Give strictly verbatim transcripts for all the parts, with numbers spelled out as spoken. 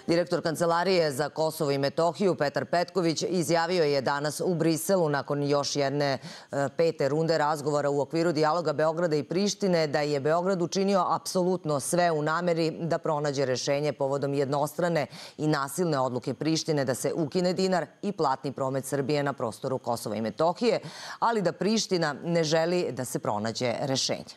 Direktor Kancelarije za Kosovo i Metohiju Petar Petković izjavio je danas u Briselu nakon još jedne pete runde razgovora u okviru dijaloga Beograda i Prištine da je Beograd učinio apsolutno sve u nameri da pronađe rešenje povodom jednostrane i nasilne odluke Prištine da se ukine dinar i platni promet Srbije na prostoru Kosova i Metohije, ali da Priština ne želi da se pronađe rešenje.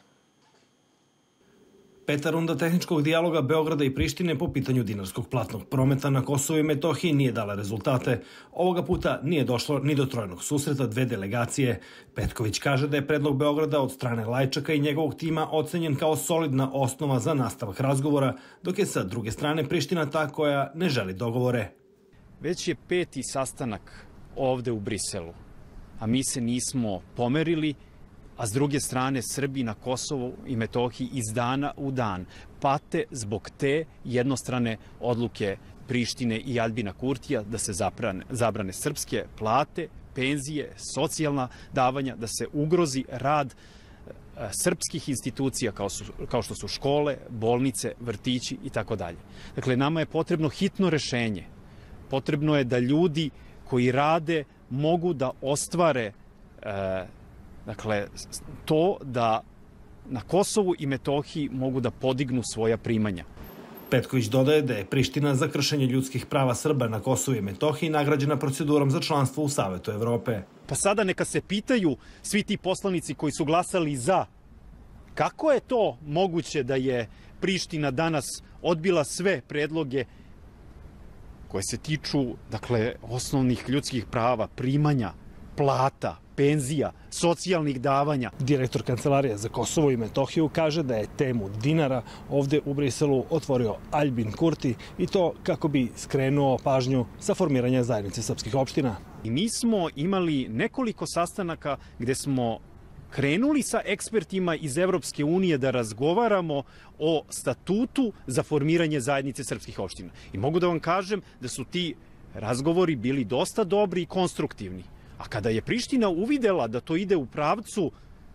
Peta runda tehničkog dijaloga Beograda i Prištine po pitanju dinarskog platnog prometa na Kosovu i Metohiji nije dala rezultate. Ovoga puta nije došlo ni do trojnog susreta dve delegacije. Petković kaže da je predlog Beograda od strane Lajčaka i njegovog tima ocenjen kao solidna osnova za nastavak razgovora, dok je sa druge strane Priština ta koja ne želi dogovore. Već je peti sastanak ovde u Briselu, a mi se nismo pomerili, a s druge strane Srbi na Kosovu i Metohiji iz dana u dan pate zbog te jednostrane odluke Prištine i Aljbina Kurtija da se zabrane, zabrane srpske plate, penzije, socijalna davanja, da se ugrozi rad srpskih institucija kao, su, kao što su škole, bolnice, vrtići i tako dalje. Dakle, nama je potrebno hitno rešenje. Potrebno je da ljudi koji rade mogu da ostvare e, Dakle, to da na Kosovu i Metohiji mogu da podignu svoja primanja. Petković dodaje da je Priština za kršenje ljudskih prava Srba na Kosovu i Metohiji nagrađena procedurom za članstvo u Savetu Evrope. Pa sada neka se pitaju svi ti poslanici koji su glasali za, kako je to moguće da je Priština danas odbila sve predloge koje se tiču, dakle, osnovnih ljudskih prava, primanja, plata, penzija, socijalnih davanja. Direktor Kancelarije za Kosovo i Metohiju kaže da je temu dinara ovde u Briselu otvorio Aljbin Kurti i to kako bi skrenuo pažnju sa formiranja zajednice srpskih opština. I mi smo imali nekoliko sastanaka gde smo krenuli sa ekspertima iz Evropske unije da razgovaramo o statutu za formiranje zajednice srpskih opština. I mogu da vam kažem da su ti razgovori bili dosta dobri i konstruktivni. A kada je Priština uvidela da to ide u pravcu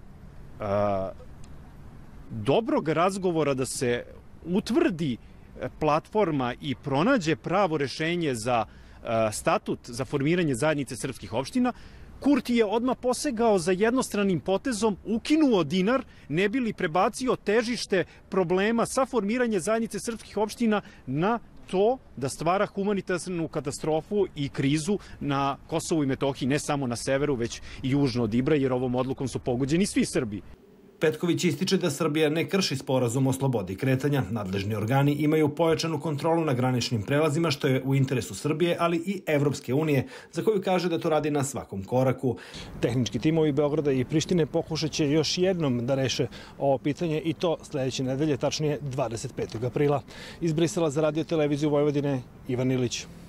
a, dobrog razgovora, da se utvrdi platforma i pronađe pravo rešenje za a, statut za formiranje zajednice srpskih opština, Kurti je odmah posegao za jednostranim potezom, ukinuo dinar, ne bi li prebacio težište problema sa formiranje zajednice srpskih opština na to da stvara humanitarnu katastrofu i krizu na Kosovu i Metohiji, ne samo na severu, već i južno od Ibra, jer ovom odlukom su pogođeni svi Srbi. Petković ističe da Srbija ne krši sporazum o slobodi kretanja. Nadležni organi imaju pojačanu kontrolu na graničnim prelazima, što je u interesu Srbije, ali i Evropske unije, za koju kaže da to radi na svakom koraku. Tehnički timovi Beograda i Prištine pokušat će još jednom da reše ovo pitanje i to sledeće nedelje, tačnije dvadeset petog aprila. Iz Brisela za Radio Televiziju Vojvodine, Ivan Ilić.